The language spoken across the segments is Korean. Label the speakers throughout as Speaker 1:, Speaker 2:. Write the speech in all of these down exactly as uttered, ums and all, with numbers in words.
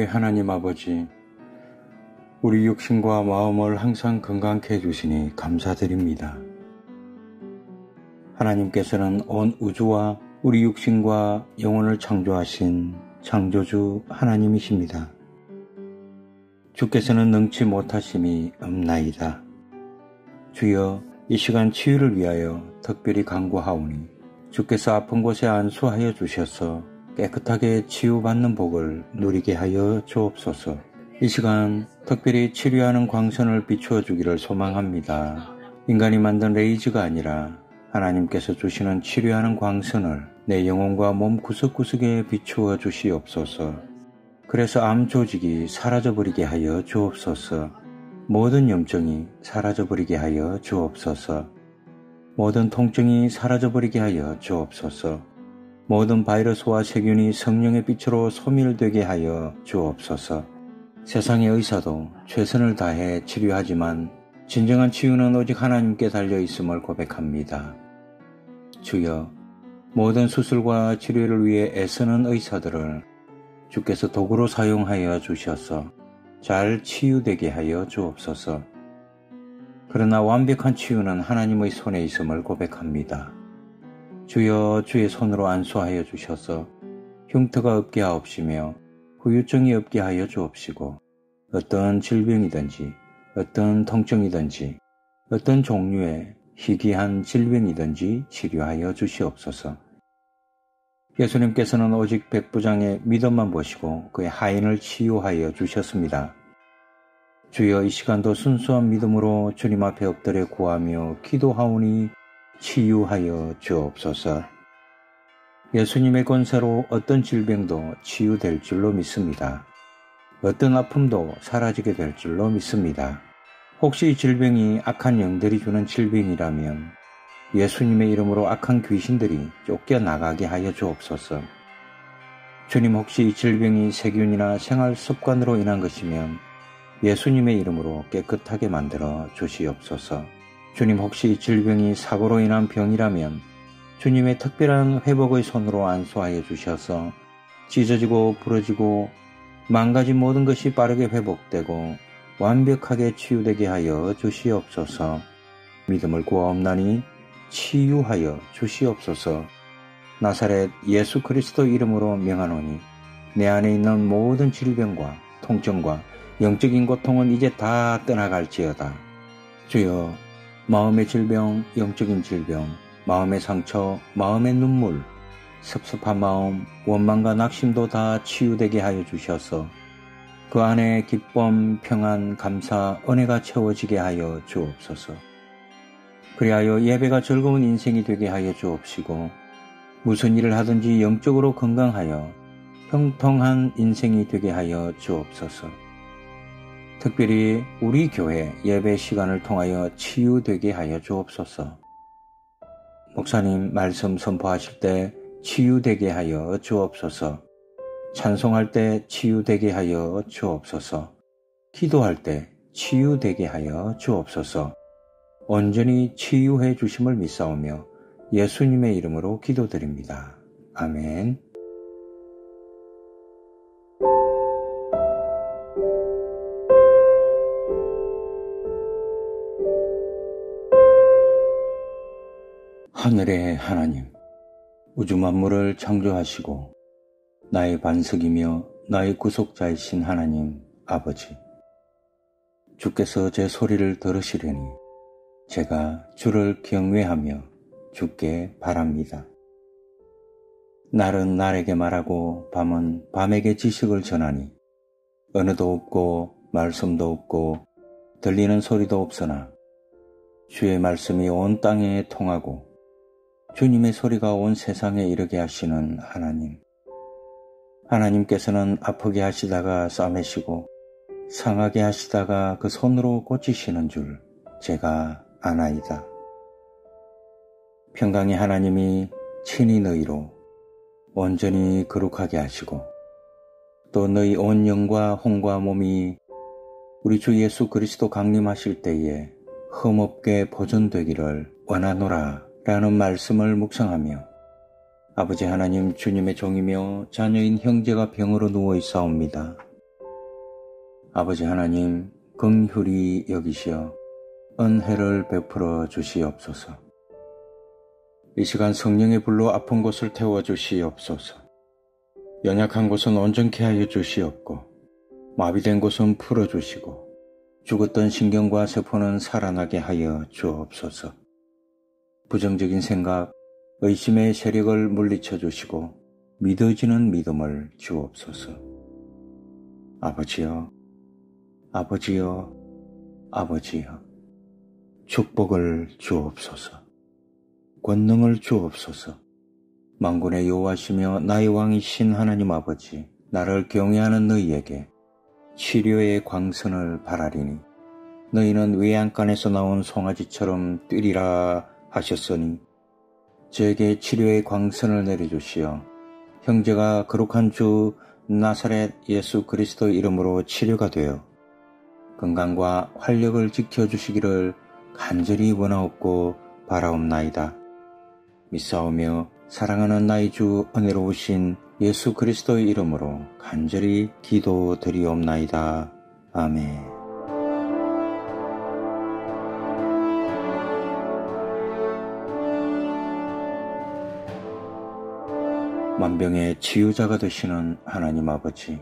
Speaker 1: 만물의 하나님 아버지, 우리 육신과 마음을 항상 건강케 해주시니 감사드립니다. 하나님께서는 온 우주와 우리 육신과 영혼을 창조하신 창조주 하나님이십니다. 주께서는 능치 못하심이 없나이다. 주여, 이 시간 치유를 위하여 특별히 간구하오니 주께서 아픈 곳에 안수하여 주셔서 깨끗하게 치유받는 복을 누리게 하여 주옵소서. 이 시간 특별히 치료하는 광선을 비추어 주기를 소망합니다. 인간이 만든 레이즈가 아니라 하나님께서 주시는 치료하는 광선을 내 영혼과 몸 구석구석에 비추어 주시옵소서. 그래서 암 조직이 사라져버리게 하여 주옵소서. 모든 염증이 사라져버리게 하여 주옵소서. 모든 통증이 사라져버리게 하여 주옵소서. 모든 바이러스와 세균이 성령의 빛으로 소멸되게 하여 주옵소서. 세상의 의사도 최선을 다해 치료하지만 진정한 치유는 오직 하나님께 달려있음을 고백합니다. 주여, 모든 수술과 치료를 위해 애쓰는 의사들을 주께서 도구로 사용하여 주셔서 잘 치유되게 하여 주옵소서. 그러나 완벽한 치유는 하나님의 손에 있음을 고백합니다. 주여, 주의 손으로 안수하여 주셔서 흉터가 없게 하옵시며 후유증이 없게 하여 주옵시고 어떤 질병이든지 어떤 통증이든지 어떤 종류의 희귀한 질병이든지 치료하여 주시옵소서. 예수님께서는 오직 백부장의 믿음만 보시고 그의 하인을 치유하여 주셨습니다. 주여, 이 시간도 순수한 믿음으로 주님 앞에 엎드려 구하며 기도하오니 치유하여 주옵소서. 예수님의 권세로 어떤 질병도 치유될 줄로 믿습니다. 어떤 아픔도 사라지게 될 줄로 믿습니다. 혹시 이 질병이 악한 영들이 주는 질병이라면 예수님의 이름으로 악한 귀신들이 쫓겨나가게 하여 주옵소서. 주님, 혹시 이 질병이 세균이나 생활 습관으로 인한 것이면 예수님의 이름으로 깨끗하게 만들어 주시옵소서. 주님, 혹시 이 질병이 사고로 인한 병이라면 주님의 특별한 회복의 손으로 안수하여 주셔서 찢어지고 부러지고 망가진 모든 것이 빠르게 회복되고 완벽하게 치유되게 하여 주시옵소서. 믿음을 구하옵나니 치유하여 주시옵소서. 나사렛 예수 그리스도 이름으로 명하노니 내 안에 있는 모든 질병과 통증과 영적인 고통은 이제 다 떠나갈지어다. 주여, 마음의 질병, 영적인 질병, 마음의 상처, 마음의 눈물, 섭섭한 마음, 원망과 낙심도 다 치유되게 하여 주셔서 그 안에 기쁨, 평안, 감사, 은혜가 채워지게 하여 주옵소서. 그리하여 예배가 즐거운 인생이 되게 하여 주옵시고 무슨 일을 하든지 영적으로 건강하여 형통한 인생이 되게 하여 주옵소서. 특별히 우리 교회 예배 시간을 통하여 치유되게 하여 주옵소서. 목사님 말씀 선포하실 때 치유되게 하여 주옵소서. 찬송할 때 치유되게 하여 주옵소서. 기도할 때 치유되게 하여 주옵소서. 온전히 치유해 주심을 믿사오며 예수님의 이름으로 기도드립니다. 아멘. 하늘의 하나님, 우주 만물을 창조하시고 나의 반석이며 나의 구속자이신 하나님 아버지, 주께서 제 소리를 들으시려니 제가 주를 경외하며 주께 바랍니다. 날은 날에게 말하고 밤은 밤에게 지식을 전하니 언어도 없고 말씀도 없고 들리는 소리도 없으나 주의 말씀이 온 땅에 통하고 주님의 소리가 온 세상에 이르게 하시는 하나님. 하나님께서는 아프게 하시다가 싸매시고 상하게 하시다가 그 손으로 고치시는 줄 제가 아나이다. 평강의 하나님이 친히 너희로 온전히 거룩하게 하시고 또 너희 온 영과 혼과 몸이 우리 주 예수 그리스도 강림하실 때에 흠없게 보존되기를 원하노라 라는 말씀을 묵상하며 아버지 하나님, 주님의 종이며 자녀인 형제가 병으로 누워 있사옵니다. 아버지 하나님, 긍휼히 여기시어 은혜를 베풀어 주시옵소서. 이 시간 성령의 불로 아픈 곳을 태워주시옵소서. 연약한 곳은 온전케 하여 주시옵고 마비된 곳은 풀어주시고 죽었던 신경과 세포는 살아나게 하여 주옵소서. 부정적인 생각, 의심의 세력을 물리쳐 주시고 믿어지는 믿음을 주옵소서. 아버지여, 아버지여, 아버지여, 축복을 주옵소서. 권능을 주옵소서. 만군의 여호와시며 나의 왕이신 하나님 아버지, 나를 경외하는 너희에게 치료의 광선을 바라리니 너희는 외양간에서 나온 송아지처럼 뛰리라 하셨으니 저에게 치료의 광선을 내려주시어 형제가 거룩한 주 나사렛 예수 그리스도 이름으로 치료가 되어 건강과 활력을 지켜주시기를 간절히 원하옵고 바라옵나이다. 믿사오며 사랑하는 나의 주 은혜로우신 예수 그리스도의 이름으로 간절히 기도드리옵나이다. 아멘. 만병의 치유자가 되시는 하나님 아버지,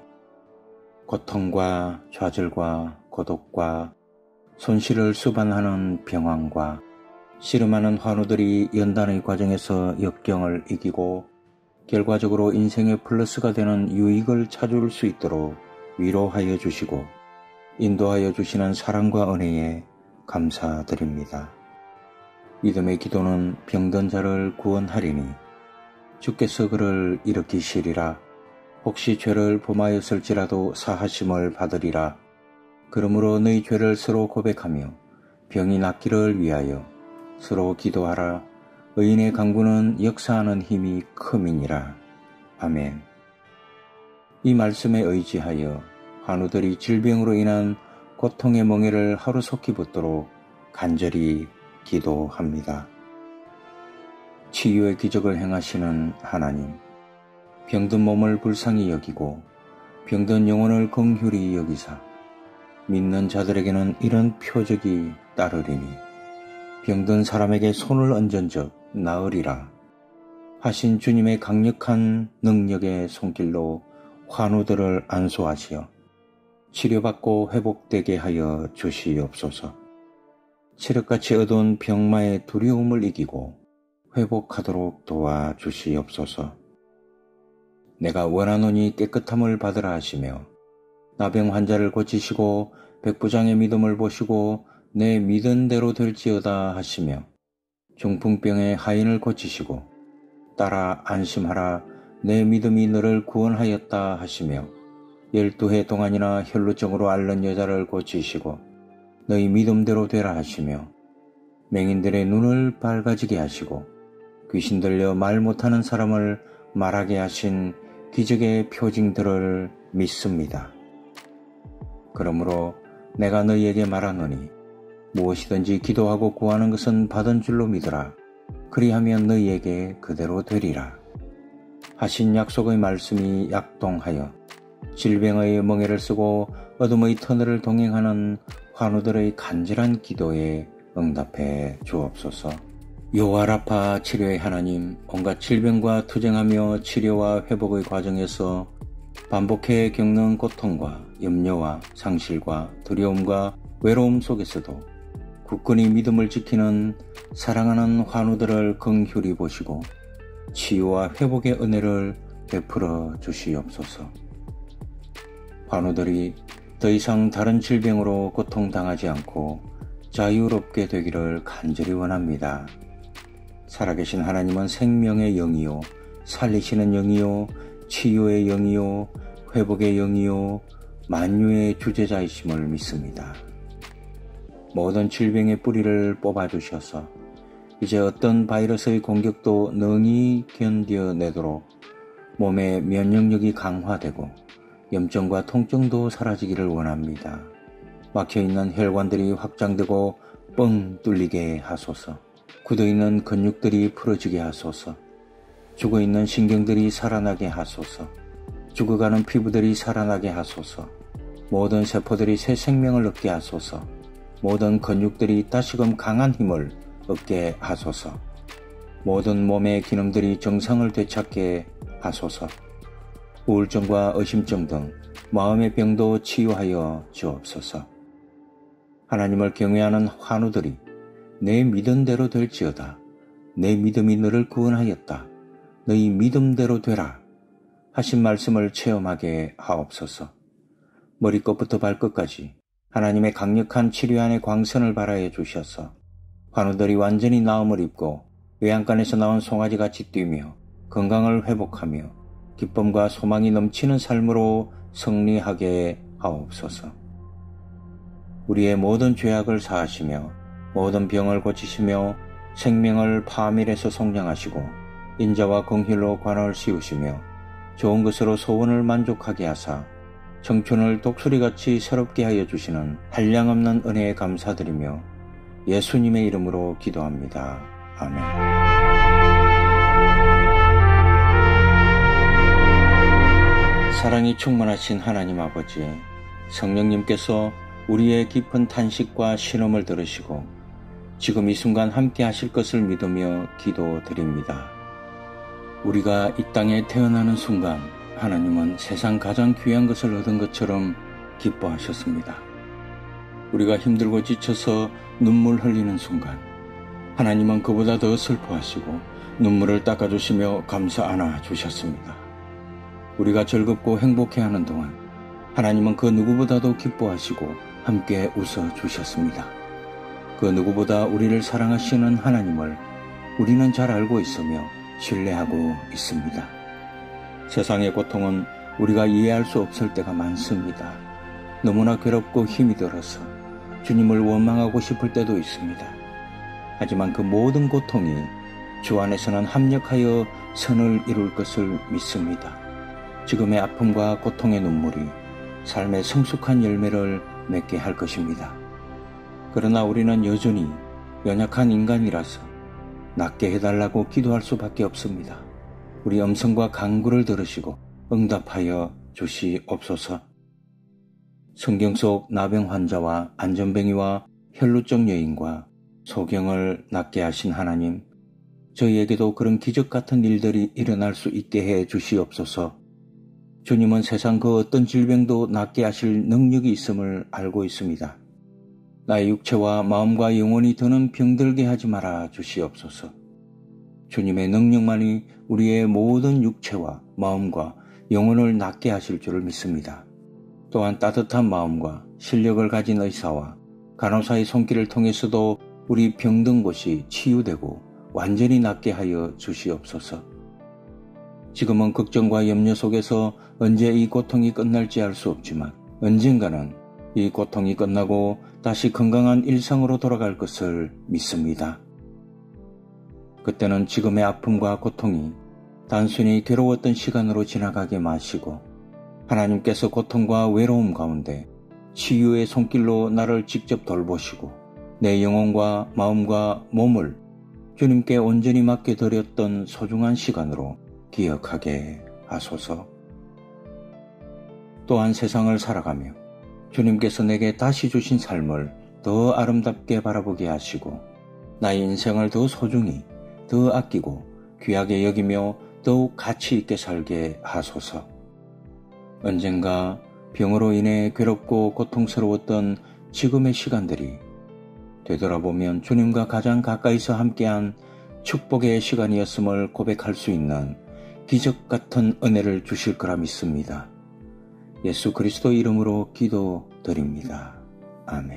Speaker 1: 고통과 좌절과 고독과 손실을 수반하는 병환과 씨름하는 환우들이 연단의 과정에서 역경을 이기고 결과적으로 인생의 플러스가 되는 유익을 찾을 수 있도록 위로하여 주시고 인도하여 주시는 사랑과 은혜에 감사드립니다. 믿음의 기도는 병든 자를 구원하리니 주께서 그를 일으키시리라. 혹시 죄를 범하였을지라도 사하심을 받으리라. 그러므로 너희 죄를 서로 고백하며 병이 낫기를 위하여 서로 기도하라. 의인의 간구는 역사하는 힘이 큼이니라. 아멘. 이 말씀에 의지하여 환우들이 질병으로 인한 고통의 멍에를 하루속히 붙도록 간절히 기도합니다. 치유의 기적을 행하시는 하나님, 병든 몸을 불쌍히 여기고 병든 영혼을 긍휼히 여기사 믿는 자들에게는 이런 표적이 따르리니 병든 사람에게 손을 얹은 적 나으리라 하신 주님의 강력한 능력의 손길로 환우들을 안수하시어 치료받고 회복되게 하여 주시옵소서. 칠흑같이 어두운 병마의 두려움을 이기고 회복하도록 도와주시옵소서. 내가 원하노니 깨끗함을 받으라 하시며 나병 환자를 고치시고 백부장의 믿음을 보시고 내 믿은 대로 될지어다 하시며 중풍병의 하인을 고치시고 따라 안심하라 내 믿음이 너를 구원하였다 하시며 열두 해 동안이나 혈루증으로 앓는 여자를 고치시고 너희 믿음대로 되라 하시며 맹인들의 눈을 밝아지게 하시고 귀신 들려 말 못하는 사람을 말하게 하신 기적의 표징들을 믿습니다. 그러므로 내가 너희에게 말하노니 무엇이든지 기도하고 구하는 것은 받은 줄로 믿으라. 그리하면 너희에게 그대로 되리라. 하신 약속의 말씀이 약동하여 질병의 멍에를 쓰고 어둠의 터널을 동행하는 환우들의 간절한 기도에 응답해 주옵소서. 요아라파 치료의 하나님, 온갖 질병과 투쟁하며 치료와 회복의 과정에서 반복해 겪는 고통과 염려와 상실과 두려움과 외로움 속에서도 굳건히 믿음을 지키는 사랑하는 환우들을 긍휼히 보시고 치유와 회복의 은혜를 베풀어 주시옵소서. 환우들이 더 이상 다른 질병으로 고통당하지 않고 자유롭게 되기를 간절히 원합니다. 살아계신 하나님은 생명의 영이요, 살리시는 영이요, 치유의 영이요, 회복의 영이요, 만유의 주제자이심을 믿습니다. 모든 질병의 뿌리를 뽑아주셔서 이제 어떤 바이러스의 공격도 능히 견뎌내도록 몸의 면역력이 강화되고 염증과 통증도 사라지기를 원합니다. 막혀있는 혈관들이 확장되고 뻥 뚫리게 하소서. 굳어있는 근육들이 풀어지게 하소서. 죽어있는 신경들이 살아나게 하소서. 죽어가는 피부들이 살아나게 하소서. 모든 세포들이 새 생명을 얻게 하소서. 모든 근육들이 다시금 강한 힘을 얻게 하소서. 모든 몸의 기능들이 정상을 되찾게 하소서. 우울증과 의심증 등 마음의 병도 치유하여 주옵소서. 하나님을 경외하는 환우들이 내 믿음대로 될지어다. 내 믿음이 너를 구원하였다. 너희 믿음대로 되라. 하신 말씀을 체험하게 하옵소서. 머리끝부터 발끝까지 하나님의 강력한 치료 안에 광선을 발하여 주셔서 환우들이 완전히 나음을 입고 외양간에서 나온 송아지같이 뛰며 건강을 회복하며 기쁨과 소망이 넘치는 삶으로 승리하게 하옵소서. 우리의 모든 죄악을 사하시며 모든 병을 고치시며 생명을 파멸해서 속량하시고 인자와 긍휼로 관을 씌우시며 좋은 것으로 소원을 만족하게 하사 청춘을 독수리같이 새롭게 하여 주시는 한량없는 은혜에 감사드리며 예수님의 이름으로 기도합니다. 아멘. 사랑이 충만하신 하나님 아버지, 성령님께서 우리의 깊은 탄식과 신음을 들으시고 지금 이 순간 함께 하실 것을 믿으며 기도드립니다. 우리가 이 땅에 태어나는 순간 하나님은 세상 가장 귀한 것을 얻은 것처럼 기뻐하셨습니다. 우리가 힘들고 지쳐서 눈물 흘리는 순간 하나님은 그보다 더 슬퍼하시고 눈물을 닦아주시며 감사 안아주셨습니다. 우리가 즐겁고 행복해하는 동안 하나님은 그 누구보다도 기뻐하시고 함께 웃어주셨습니다. 그 누구보다 우리를 사랑하시는 하나님을 우리는 잘 알고 있으며 신뢰하고 있습니다. 세상의 고통은 우리가 이해할 수 없을 때가 많습니다. 너무나 괴롭고 힘이 들어서 주님을 원망하고 싶을 때도 있습니다. 하지만 그 모든 고통이 주 안에서는 합력하여 선을 이룰 것을 믿습니다. 지금의 아픔과 고통의 눈물이 삶의 성숙한 열매를 맺게 할 것입니다. 그러나 우리는 여전히 연약한 인간이라서 낫게 해달라고 기도할 수밖에 없습니다. 우리 음성과 간구를 들으시고 응답하여 주시옵소서. 성경 속 나병 환자와 안전뱅이와 혈루증 여인과 소경을 낫게 하신 하나님, 저희에게도 그런 기적 같은 일들이 일어날 수 있게 해 주시옵소서. 주님은 세상 그 어떤 질병도 낫게 하실 능력이 있음을 알고 있습니다. 나의 육체와 마음과 영혼이 더는 병들게 하지 말아 주시옵소서. 주님의 능력만이 우리의 모든 육체와 마음과 영혼을 낫게 하실 줄을 믿습니다. 또한 따뜻한 마음과 실력을 가진 의사와 간호사의 손길을 통해서도 우리 병든 곳이 치유되고 완전히 낫게 하여 주시옵소서. 지금은 걱정과 염려 속에서 언제 이 고통이 끝날지 알 수 없지만 언젠가는 이 고통이 끝나고 다시 건강한 일상으로 돌아갈 것을 믿습니다. 그때는 지금의 아픔과 고통이 단순히 괴로웠던 시간으로 지나가게 마시고 하나님께서 고통과 외로움 가운데 치유의 손길로 나를 직접 돌보시고 내 영혼과 마음과 몸을 주님께 온전히 맡겨 드렸던 소중한 시간으로 기억하게 하소서. 또한 세상을 살아가며 주님께서 내게 다시 주신 삶을 더 아름답게 바라보게 하시고 나의 인생을 더 소중히, 더 아끼고 귀하게 여기며 더욱 가치 있게 살게 하소서. 언젠가 병으로 인해 괴롭고 고통스러웠던 지금의 시간들이 되돌아보면 주님과 가장 가까이서 함께한 축복의 시간이었음을 고백할 수 있는 기적 같은 은혜를 주실 거라 믿습니다. 예수 그리스도 이름으로 기도드립니다. 아멘.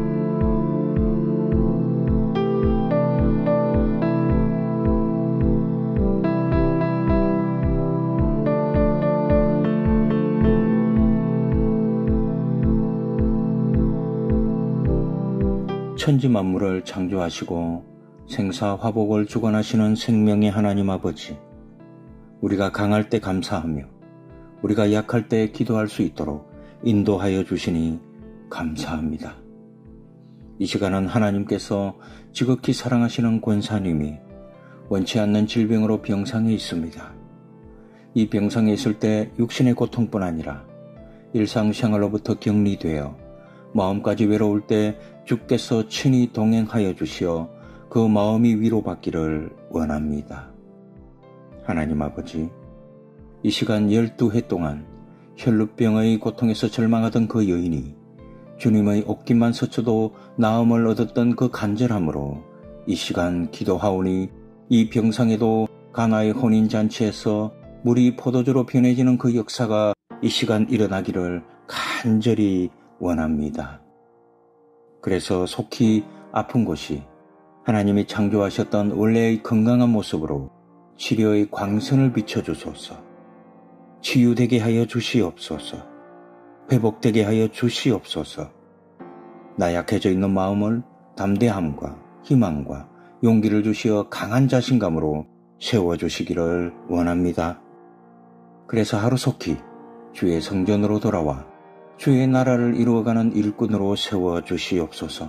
Speaker 1: 천지 만물을 창조하시고 생사 화복을 주관하시는 생명의 하나님 아버지, 우리가 강할 때 감사하며 우리가 약할 때 기도할 수 있도록 인도하여 주시니 감사합니다. 이 시간은 하나님께서 지극히 사랑하시는 권사님이 원치 않는 질병으로 병상에 있습니다. 이 병상에 있을 때 육신의 고통뿐 아니라 일상생활로부터 격리되어 마음까지 외로울 때 주께서 친히 동행하여 주시어 그 마음이 위로받기를 원합니다. 하나님 아버지, 이 시간 열두 해 동안 혈루병의 고통에서 절망하던 그 여인이 주님의 옷깃만 스쳐도 나음을 얻었던 그 간절함으로 이 시간 기도하오니 이 병상에도 가나의 혼인잔치에서 물이 포도주로 변해지는 그 역사가 이 시간 일어나기를 간절히 원합니다. 그래서 속히 아픈 곳이 하나님이 창조하셨던 원래의 건강한 모습으로 치료의 광선을 비춰주소서. 치유되게 하여 주시옵소서. 회복되게 하여 주시옵소서. 나약해져 있는 마음을 담대함과 희망과 용기를 주시어 강한 자신감으로 세워주시기를 원합니다. 그래서 하루속히 주의 성전으로 돌아와 주의 나라를 이루어가는 일꾼으로 세워주시옵소서.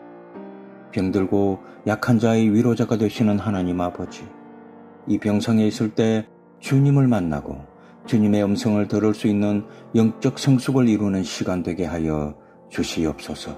Speaker 1: 병들고 약한 자의 위로자가 되시는 하나님 아버지, 이 병상에 있을 때 주님을 만나고 주님의 음성을 들을 수 있는 영적 성숙을 이루는 시간 되게 하여 주시옵소서.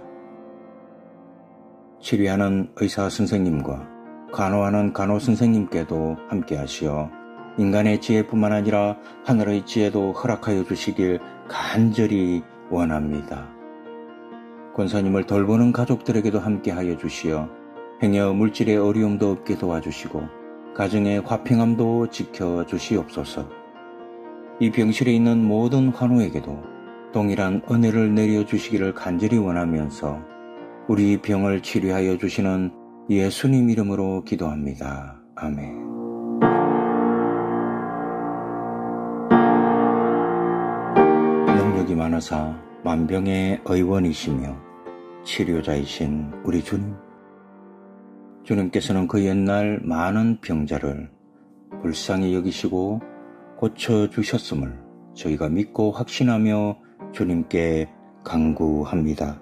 Speaker 1: 치료하는 의사 선생님과 간호하는 간호 선생님께도 함께 하시어 인간의 지혜뿐만 아니라 하늘의 지혜도 허락하여 주시길 간절히 원합니다. 권사님을 돌보는 가족들에게도 함께 하여 주시어 행여 물질의 어려움도 없게 도와주시고 가정의 화평함도 지켜 주시옵소서. 이 병실에 있는 모든 환우에게도 동일한 은혜를 내려주시기를 간절히 원하면서 우리 병을 치료하여 주시는 예수님 이름으로 기도합니다. 아멘. 능력이 많으사 만병의 의원이시며 치료자이신 우리 주님, 주님께서는 그 옛날 많은 병자를 불쌍히 여기시고 고쳐주셨음을 저희가 믿고 확신하며 주님께 간구합니다.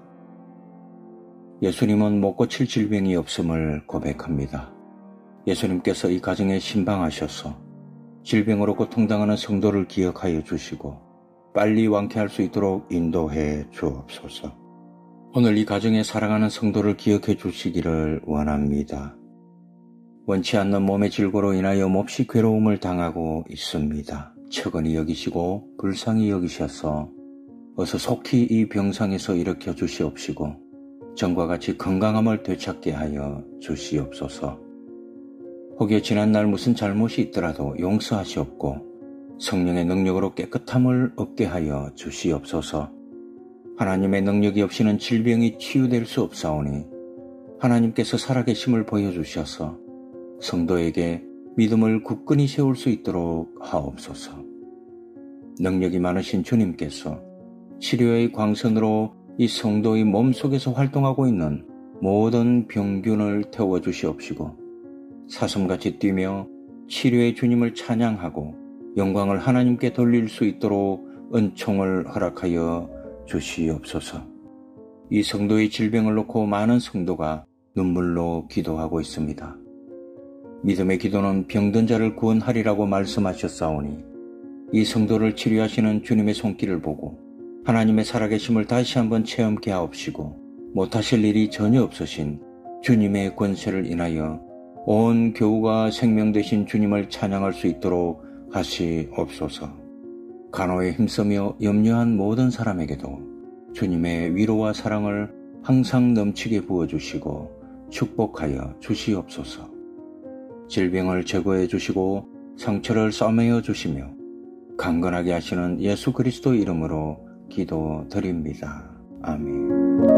Speaker 1: 예수님은 못 고칠 질병이 없음을 고백합니다. 예수님께서 이 가정에 신방하셔서 질병으로 고통당하는 성도를 기억하여 주시고 빨리 완쾌할 수 있도록 인도해 주옵소서. 오늘 이 가정에 사랑하는 성도를 기억해 주시기를 원합니다. 원치 않는 몸의 질고로 인하여 몹시 괴로움을 당하고 있습니다. 측은히 여기시고 불쌍히 여기셔서 어서 속히 이 병상에서 일으켜 주시옵시고 전과 같이 건강함을 되찾게 하여 주시옵소서. 혹여 지난날 무슨 잘못이 있더라도 용서하시옵고 성령의 능력으로 깨끗함을 얻게 하여 주시옵소서. 하나님의 능력이 없이는 질병이 치유될 수 없사오니 하나님께서 살아계심을 보여주셔서 성도에게 믿음을 굳건히 세울 수 있도록 하옵소서. 능력이 많으신 주님께서 치료의 광선으로 이 성도의 몸속에서 활동하고 있는 모든 병균을 태워주시옵시고 사슴같이 뛰며 치료의 주님을 찬양하고 영광을 하나님께 돌릴 수 있도록 은총을 허락하여 주시옵소서. 이 성도의 질병을 놓고 많은 성도가 눈물로 기도하고 있습니다. 믿음의 기도는 병든 자를 구원하리라고 말씀하셨사오니 이 성도를 치료하시는 주님의 손길을 보고 하나님의 살아계심을 다시 한번 체험케 하옵시고 못하실 일이 전혀 없으신 주님의 권세를 인하여 온 교우가 생명 되신 주님을 찬양할 수 있도록 하시옵소서. 간호에 힘쓰며 염려한 모든 사람에게도 주님의 위로와 사랑을 항상 넘치게 부어주시고 축복하여 주시옵소서. 질병을 제거해 주시고 상처를 싸매어 주시며 강건하게 하시는 예수 그리스도 이름으로 기도드립니다. 아멘.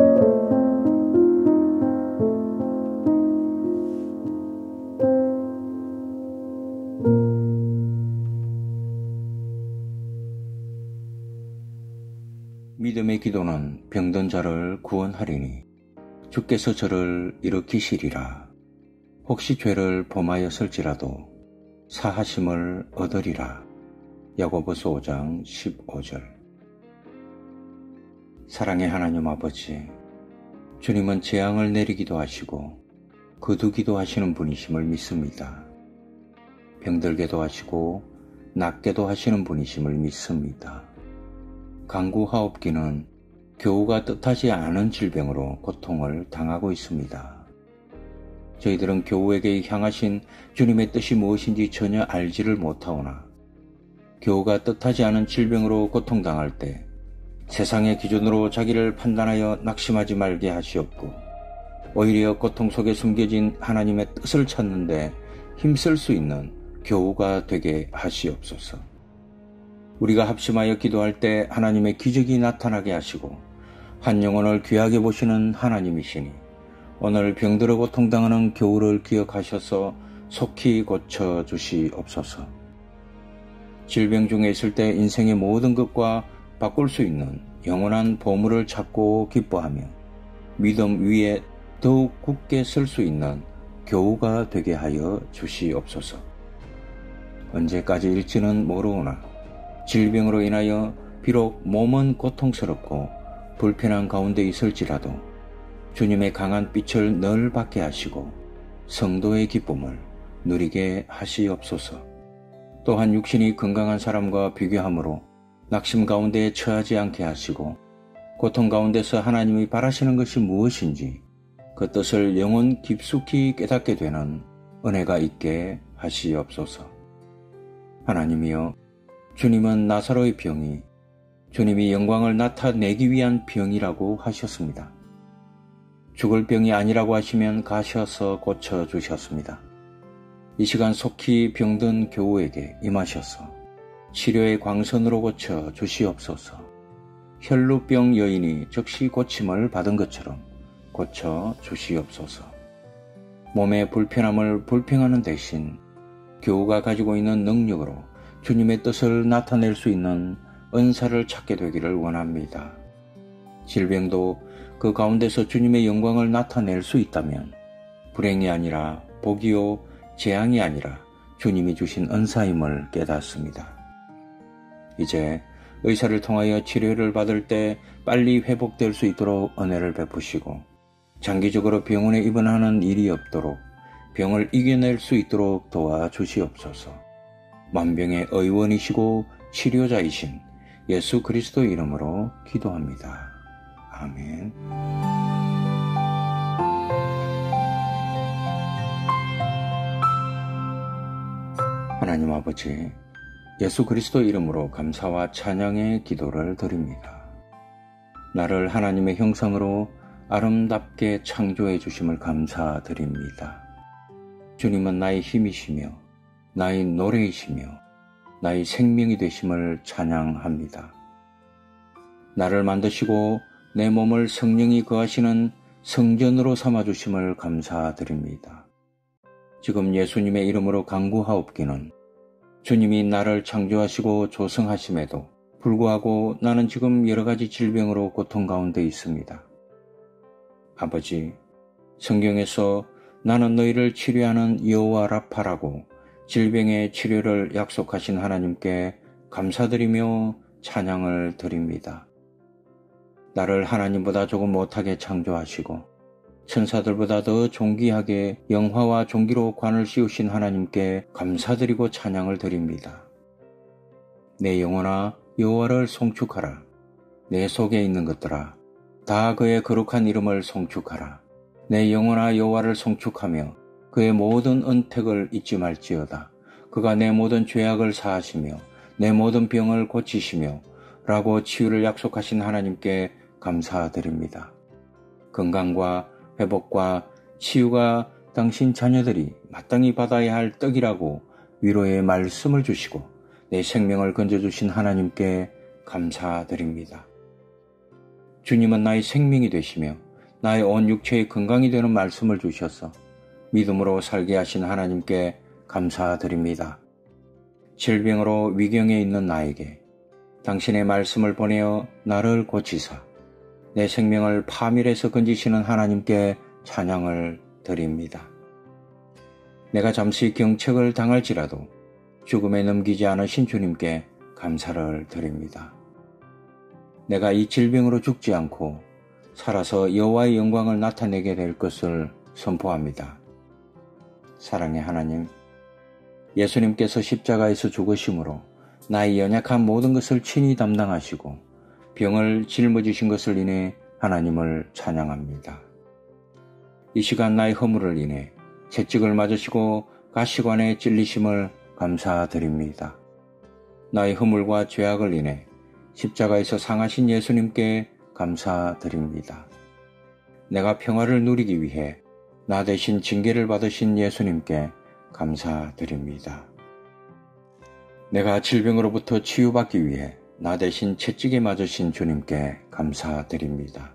Speaker 1: 믿음의 기도는 병든 자를 구원하리니 주께서 저를 일으키시리라. 혹시 죄를 범하였을지라도 사하심을 얻으리라. 야고보서 오 장 십오 절. 사랑의 하나님 아버지, 주님은 재앙을 내리기도 하시고 거두기도 하시는 분이심을 믿습니다. 병들게도 하시고 낫게도 하시는 분이심을 믿습니다. 강구하옵기는 교우가 뜻하지 않은 질병으로 고통을 당하고 있습니다. 저희들은 교우에게 향하신 주님의 뜻이 무엇인지 전혀 알지를 못하오나 교우가 뜻하지 않은 질병으로 고통당할 때 세상의 기준으로 자기를 판단하여 낙심하지 말게 하시옵고 오히려 고통 속에 숨겨진 하나님의 뜻을 찾는데 힘쓸 수 있는 교우가 되게 하시옵소서. 우리가 합심하여 기도할 때 하나님의 기적이 나타나게 하시고 한 영혼을 귀하게 보시는 하나님이시니 오늘 병들어 고통당하는 교우를 기억하셔서 속히 고쳐주시옵소서. 질병 중에 있을 때 인생의 모든 것과 바꿀 수 있는 영원한 보물을 찾고 기뻐하며 믿음 위에 더욱 굳게 설 수 있는 교우가 되게 하여 주시옵소서. 언제까지일지는 모르오나 질병으로 인하여 비록 몸은 고통스럽고 불편한 가운데 있을지라도 주님의 강한 빛을 늘 받게 하시고 성도의 기쁨을 누리게 하시옵소서. 또한 육신이 건강한 사람과 비교함으로 낙심 가운데 처하지 않게 하시고 고통 가운데서 하나님이 바라시는 것이 무엇인지 그 뜻을 영혼 깊숙이 깨닫게 되는 은혜가 있게 하시옵소서. 하나님이여, 주님은 나사로의 병이 주님이 영광을 나타내기 위한 병이라고 하셨습니다. 죽을 병이 아니라고 하시면 가셔서 고쳐주셨습니다. 이 시간 속히 병든 교우에게 임하셔서 치료의 광선으로 고쳐 주시옵소서. 혈루병 여인이 즉시 고침을 받은 것처럼 고쳐 주시옵소서. 몸의 불편함을 불평하는 대신 교우가 가지고 있는 능력으로 주님의 뜻을 나타낼 수 있는 은사를 찾게 되기를 원합니다. 질병도 그 가운데서 주님의 영광을 나타낼 수 있다면 불행이 아니라 복이요 재앙이 아니라 주님이 주신 은사임을 깨닫습니다. 이제 의사를 통하여 치료를 받을 때 빨리 회복될 수 있도록 은혜를 베푸시고 장기적으로 병원에 입원하는 일이 없도록 병을 이겨낼 수 있도록 도와주시옵소서. 만병의 의원이시고 치료자이신 예수 그리스도 이름으로 기도합니다. 아멘. 하나님 아버지, 예수 그리스도 이름으로 감사와 찬양의 기도를 드립니다. 나를 하나님의 형상으로 아름답게 창조해 주심을 감사드립니다. 주님은 나의 힘이시며 나의 노래이시며 나의 생명이 되심을 찬양합니다. 나를 만드시고 내 몸을 성령이 거하시는 성전으로 삼아주심을 감사드립니다. 지금 예수님의 이름으로 간구하옵기는 주님이 나를 창조하시고 조성하심에도 불구하고 나는 지금 여러가지 질병으로 고통 가운데 있습니다. 아버지, 성경에서 나는 너희를 치료하는 여호와 라파라고 질병의 치료를 약속하신 하나님께 감사드리며 찬양을 드립니다. 나를 하나님보다 조금 못하게 창조하시고 천사들보다 더 존귀하게 영화와 존귀로 관을 씌우신 하나님께 감사드리고 찬양을 드립니다. 내 영혼아 여호와를 송축하라. 내 속에 있는 것들아 다 그의 거룩한 이름을 송축하라. 내 영혼아 여호와를 송축하며 그의 모든 은택을 잊지 말지어다. 그가 내 모든 죄악을 사하시며 내 모든 병을 고치시며 라고 치유를 약속하신 하나님께 감사드립니다. 건강과 회복과 치유가 당신 자녀들이 마땅히 받아야 할 떡이라고 위로의 말씀을 주시고 내 생명을 건져주신 하나님께 감사드립니다. 주님은 나의 생명이 되시며 나의 온 육체의 건강이 되는 말씀을 주셔서 믿음으로 살게 하신 하나님께 감사드립니다. 질병으로 위경에 있는 나에게 당신의 말씀을 보내어 나를 고치사 내 생명을 파멸에서 건지시는 하나님께 찬양을 드립니다. 내가 잠시 경책을 당할지라도 죽음에 넘기지 않으신 주님께 감사를 드립니다. 내가 이 질병으로 죽지 않고 살아서 여호와의 영광을 나타내게 될 것을 선포합니다. 사랑의 하나님, 예수님께서 십자가에서 죽으심으로 나의 연약한 모든 것을 친히 담당하시고 병을 짊어지신 것을 인해 하나님을 찬양합니다. 이 시간 나의 허물을 인해 채찍을 맞으시고 가시관에 찔리심을 감사드립니다. 나의 허물과 죄악을 인해 십자가에서 상하신 예수님께 감사드립니다. 내가 평화를 누리기 위해 나 대신 징계를 받으신 예수님께 감사드립니다. 내가 질병으로부터 치유받기 위해 나 대신 채찍에 맞으신 주님께 감사드립니다.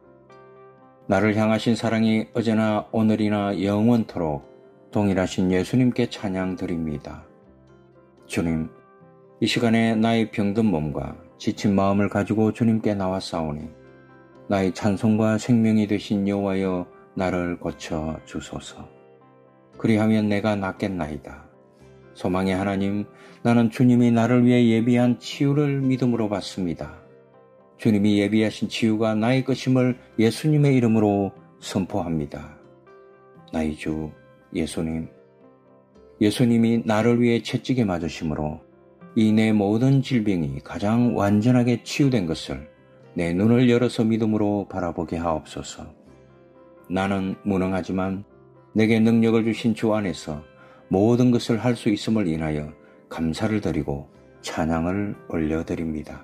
Speaker 1: 나를 향하신 사랑이 어제나 오늘이나 영원토록 동일하신 예수님께 찬양드립니다. 주님, 이 시간에 나의 병든 몸과 지친 마음을 가지고 주님께 나왔사오니 나의 찬송과 생명이 되신 여호와여 나를 고쳐 주소서. 그리하면 내가 낫겠나이다. 소망의 하나님, 나는 주님이 나를 위해 예비한 치유를 믿음으로 받습니다. 주님이 예비하신 치유가 나의 것임을 예수님의 이름으로 선포합니다. 나의 주 예수님, 예수님이 나를 위해 채찍에 맞으심으로 이 내 모든 질병이 가장 완전하게 치유된 것을 내 눈을 열어서 믿음으로 바라보게 하옵소서. 나는 무능하지만 내게 능력을 주신 주 안에서 모든 것을 할 수 있음을 인하여 감사를 드리고 찬양을 올려드립니다.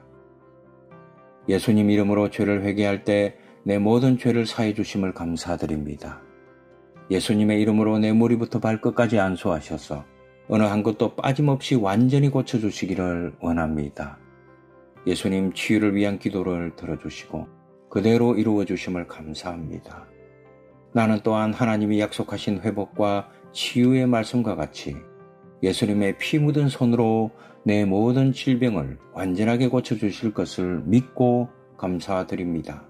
Speaker 1: 예수님 이름으로 죄를 회개할 때 내 모든 죄를 사해 주심을 감사드립니다. 예수님의 이름으로 내 머리부터 발끝까지 안수하셔서 어느 한 것도 빠짐없이 완전히 고쳐주시기를 원합니다. 예수님 치유를 위한 기도를 들어주시고 그대로 이루어주심을 감사합니다. 나는 또한 하나님이 약속하신 회복과 치유의 말씀과 같이 예수님의 피 묻은 손으로 내 모든 질병을 완전하게 고쳐주실 것을 믿고 감사드립니다.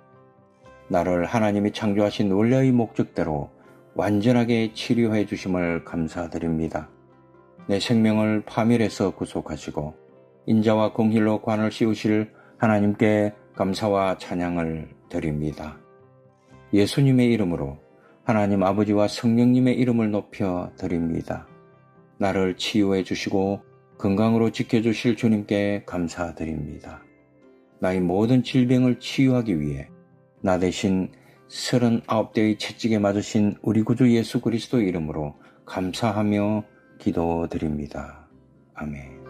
Speaker 1: 나를 하나님이 창조하신 원래의 목적대로 완전하게 치료해 주심을 감사드립니다. 내 생명을 파멸해서 구속하시고 인자와 공힐로 관을 씌우실 하나님께 감사와 찬양을 드립니다. 예수님의 이름으로 하나님 아버지와 성령님의 이름을 높여 드립니다. 나를 치유해 주시고 건강으로 지켜주실 주님께 감사드립니다. 나의 모든 질병을 치유하기 위해 나 대신 서른아홉 대의 채찍에 맞으신 우리 구주 예수 그리스도 이름으로 감사하며 기도드립니다. 아멘.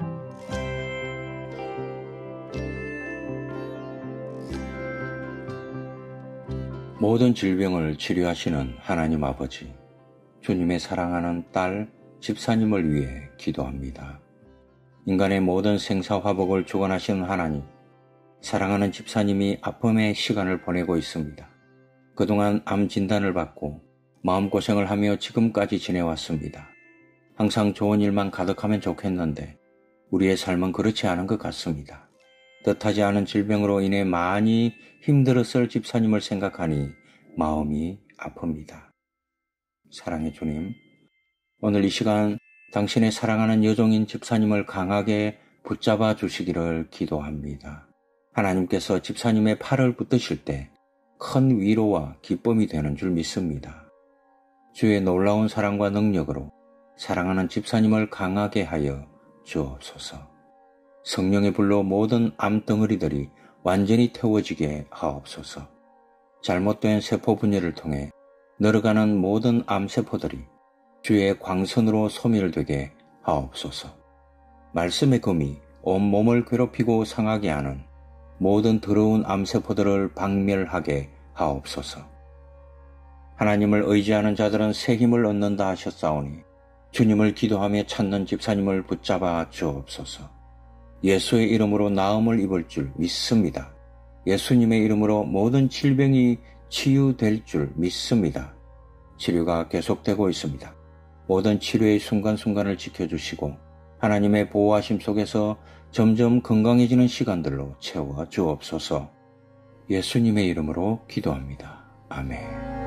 Speaker 1: 모든 질병을 치료하시는 하나님 아버지, 주님의 사랑하는 딸 집사님을 위해 기도합니다. 인간의 모든 생사화복을 주관하시는 하나님, 사랑하는 집사님이 아픔의 시간을 보내고 있습니다. 그동안 암 진단을 받고 마음고생을 하며 지금까지 지내왔습니다. 항상 좋은 일만 가득하면 좋겠는데 우리의 삶은 그렇지 않은 것 같습니다. 뜻하지 않은 질병으로 인해 많이 힘들었을 집사님을 생각하니 마음이 아픕니다. 사랑의 주님, 오늘 이 시간 당신의 사랑하는 여종인 집사님을 강하게 붙잡아 주시기를 기도합니다. 하나님께서 집사님의 팔을 붙드실 때 큰 위로와 기쁨이 되는 줄 믿습니다. 주의 놀라운 사랑과 능력으로 사랑하는 집사님을 강하게 하여 주옵소서. 성령의 불로 모든 암덩어리들이 완전히 태워지게 하옵소서. 잘못된 세포 분열을 통해 늘어가는 모든 암세포들이 주의 광선으로 소멸되게 하옵소서. 말씀의 금이 온 몸을 괴롭히고 상하게 하는 모든 더러운 암세포들을 박멸하게 하옵소서. 하나님을 의지하는 자들은 새 힘을 얻는다 하셨사오니 주님을 기도하며 찾는 집사님을 붙잡아 주옵소서. 예수의 이름으로 나음을 입을 줄 믿습니다. 예수님의 이름으로 모든 질병이 치유될 줄 믿습니다. 치료가 계속되고 있습니다. 모든 치료의 순간순간을 지켜주시고 하나님의 보호하심 속에서 점점 건강해지는 시간들로 채워 주옵소서. 예수님의 이름으로 기도합니다. 아멘.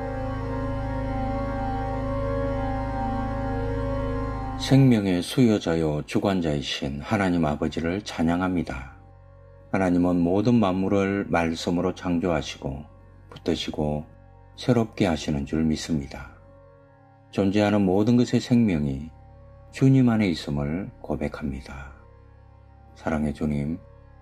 Speaker 1: 생명의 수여자요 주관자이신 하나님 아버지를 찬양합니다. 하나님은 모든 만물을 말씀으로 창조하시고 붙드시고 새롭게 하시는 줄 믿습니다. 존재하는 모든 것의 생명이 주님 안에 있음을 고백합니다. 사랑의 주님,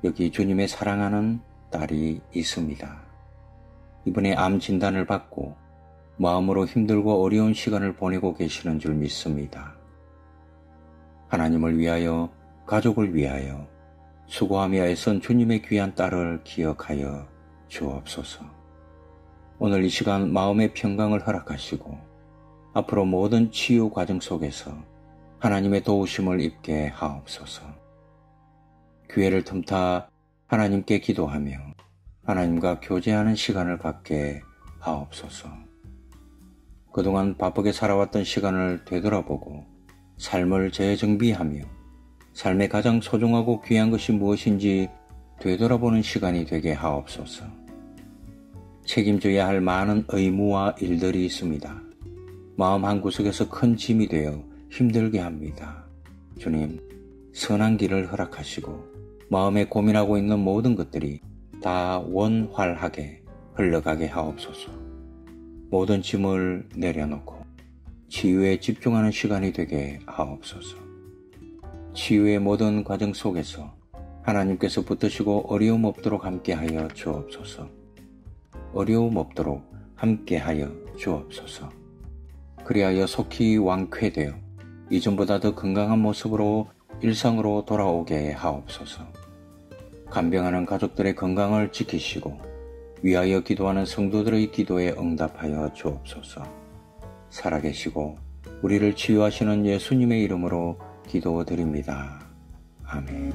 Speaker 1: 여기 주님의 사랑하는 딸이 있습니다. 이번에 암 진단을 받고 마음으로 힘들고 어려운 시간을 보내고 계시는 줄 믿습니다. 하나님을 위하여, 가족을 위하여 수고하며 애쓴 주님의 귀한 딸을 기억하여 주옵소서. 오늘 이 시간 마음의 평강을 허락하시고 앞으로 모든 치유 과정 속에서 하나님의 도우심을 입게 하옵소서. 기회를 틈타 하나님께 기도하며 하나님과 교제하는 시간을 갖게 하옵소서. 그동안 바쁘게 살아왔던 시간을 되돌아보고 삶을 재정비하며 삶의 가장 소중하고 귀한 것이 무엇인지 되돌아보는 시간이 되게 하옵소서. 책임져야 할 많은 의무와 일들이 있습니다. 마음 한구석에서 큰 짐이 되어 힘들게 합니다. 주님, 선한 길을 허락하시고 마음에 고민하고 있는 모든 것들이 다 원활하게 흘러가게 하옵소서. 모든 짐을 내려놓고 치유에 집중하는 시간이 되게 하옵소서. 치유의 모든 과정 속에서 하나님께서 붙드시고 어려움 없도록 함께하여 주옵소서. 어려움 없도록 함께하여 주옵소서. 그리하여 속히 완쾌되어 이전보다 더 건강한 모습으로 일상으로 돌아오게 하옵소서. 간병하는 가족들의 건강을 지키시고 위하여 기도하는 성도들의 기도에 응답하여 주옵소서. 살아계시고 우리를 치유하시는 예수님의 이름으로 기도드립니다. 아멘.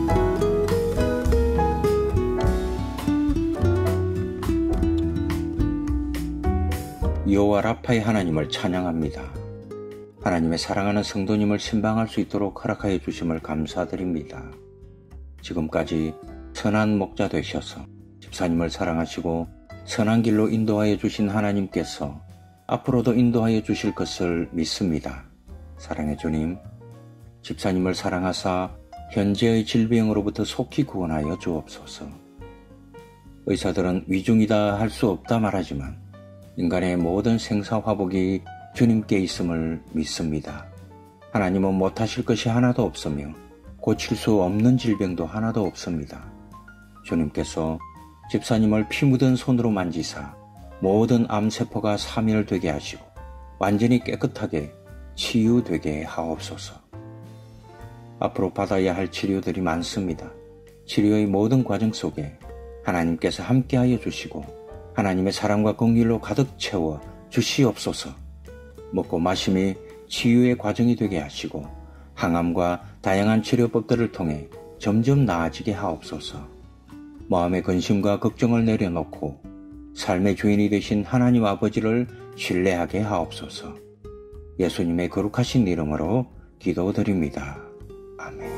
Speaker 1: 여호와 라파의 하나님을 찬양합니다. 하나님의 사랑하는 성도님을 신방할 수 있도록 허락하여 주심을 감사드립니다. 지금까지 선한 목자 되셔서 집사님을 사랑하시고 선한 길로 인도하여 주신 하나님께서 앞으로도 인도하여 주실 것을 믿습니다. 사랑의 주님, 집사님을 사랑하사 현재의 질병으로부터 속히 구원하여 주옵소서. 의사들은 위중이다 할 수 없다 말하지만 인간의 모든 생사화복이 주님께 있음을 믿습니다. 하나님은 못하실 것이 하나도 없으며 고칠 수 없는 질병도 하나도 없습니다. 주님께서 집사님을 피 묻은 손으로 만지사 모든 암세포가 사멸되게 하시고 완전히 깨끗하게 치유되게 하옵소서. 앞으로 받아야 할 치료들이 많습니다. 치료의 모든 과정 속에 하나님께서 함께하여 주시고 하나님의 사랑과 긍휼로 가득 채워 주시옵소서. 먹고 마심이 치유의 과정이 되게 하시고 항암과 다양한 치료법들을 통해 점점 나아지게 하옵소서. 마음의 근심과 걱정을 내려놓고 삶의 주인이 되신 하나님 아버지를 신뢰하게 하옵소서. 예수님의 거룩하신 이름으로 기도드립니다. 아멘.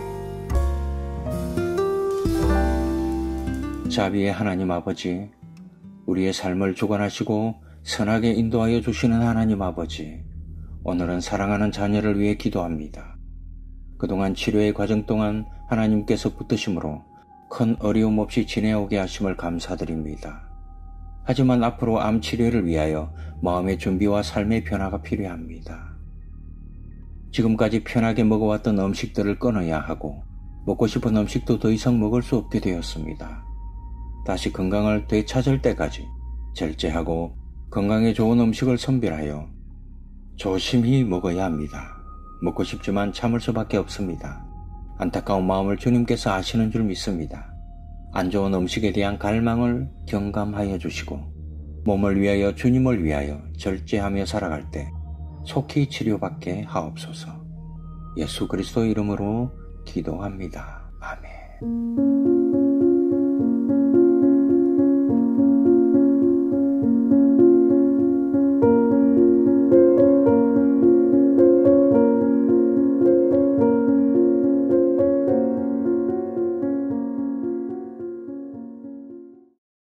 Speaker 1: 자비의 하나님 아버지, 우리의 삶을 주관하시고 선하게 인도하여 주시는 하나님 아버지, 오늘은 사랑하는 자녀를 위해 기도합니다. 그동안 치료의 과정 동안 하나님께서 붙드심으로 큰 어려움 없이 지내오게 하심을 감사드립니다. 하지만 앞으로 암 치료를 위하여 마음의 준비와 삶의 변화가 필요합니다. 지금까지 편하게 먹어왔던 음식들을 끊어야 하고 먹고 싶은 음식도 더 이상 먹을 수 없게 되었습니다. 다시 건강을 되찾을 때까지 절제하고 건강에 좋은 음식을 선별하여 조심히 먹어야 합니다. 먹고 싶지만 참을 수밖에 없습니다. 안타까운 마음을 주님께서 아시는 줄 믿습니다. 안 좋은 음식에 대한 갈망을 경감하여 주시고 몸을 위하여 주님을 위하여 절제하며 살아갈 때 속히 치료받게 하옵소서. 예수 그리스도 이름으로 기도합니다. 아멘.